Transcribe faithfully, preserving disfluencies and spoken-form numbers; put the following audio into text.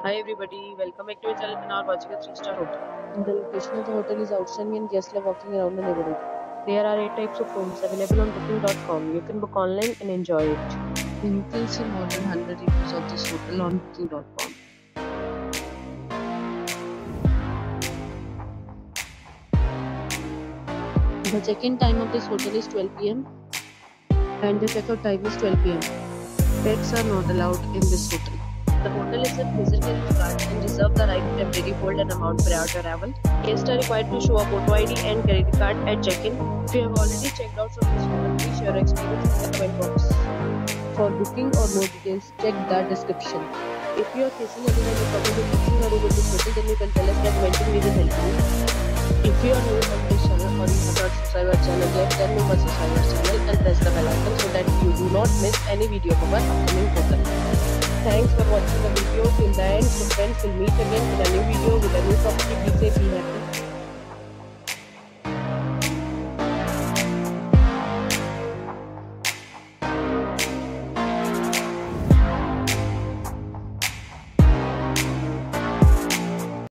Hi everybody, welcome back to my channel and are watching a three star hotel. The location of the hotel is outstanding and guests love walking around the neighborhood. There are eight types of rooms available on booking dot com. You can book online and enjoy it. You can see more than one hundred reviews of this hotel on booking dot com. The check-in time of this hotel is twelve p m and the check-out time is twelve p m Pets are not allowed in this hotel. The hotel accepts major credit cards and reserves the right to temporarily hold an amount prior to arrival. Guests are required to show a photo I D and credit card at check-in. If you have already checked out from this hotel, please share your experience in the comment box. For booking or more details, check the description. If you are facing any kind of problem with booking or with this hotel, then you can tell us that mention we will help you. If you are new on this channel or you have not subscribed our channel yet, then you must subscribe our channel and press the bell icon so that you do not miss any video of our upcoming hotel. Thanks for watching the video till the end. So friends, will meet again in a new video with a new topic.